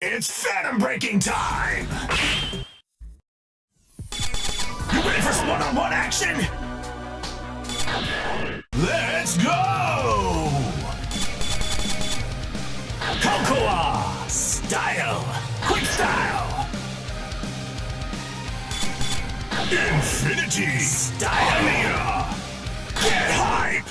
It's phantom breaking time! You ready for some one-on-one action? Let's go! Cocoa! Style! Quick style! Infinity! Style! Omnia! Get hype!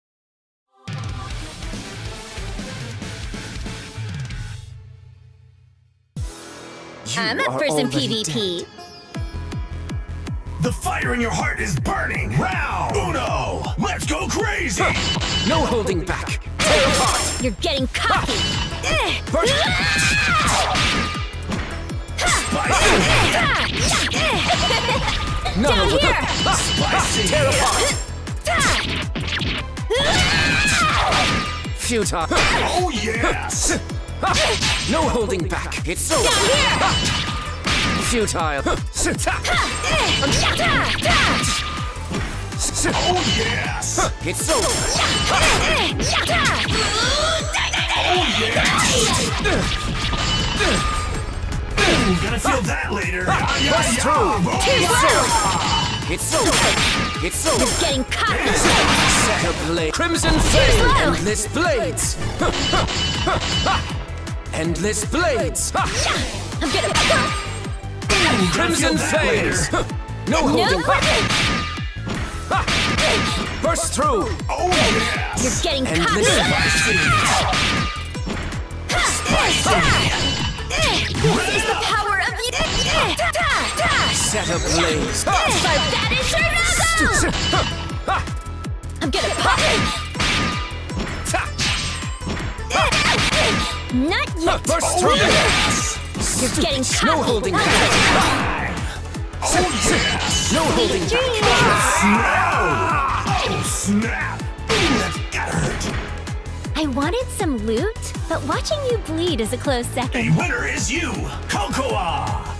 I'm up for some PvP. The fire in your heart is burning! Round uno! Let's go crazy! No holding back! Tear apart! You're getting cocky! Down here! Spicy! Tear apart! Futile! Oh yes! No holding back! It's over! Down here! Futile! Oh yes! It's over! Oh yes! Gonna feel that later! Bust through! It's over! It's over! You're getting cocky! Set a blade! Crimson flame! Endless blades! Endless blades! I'm gonna Crimson phase! No holding back! Burst through! Oh yes! You're getting Endless cocky! This is the power of you! Set ablaze! Banish your knuckle! I'm gonna pop it! Not yet! Burst through! You're getting cocky! No holding back! Oh yes! No holding back! Oh snap! Ooh, that's gotta hurt! I wanted some loot, but watching you bleed is a close second. A winner is you, Cocoa!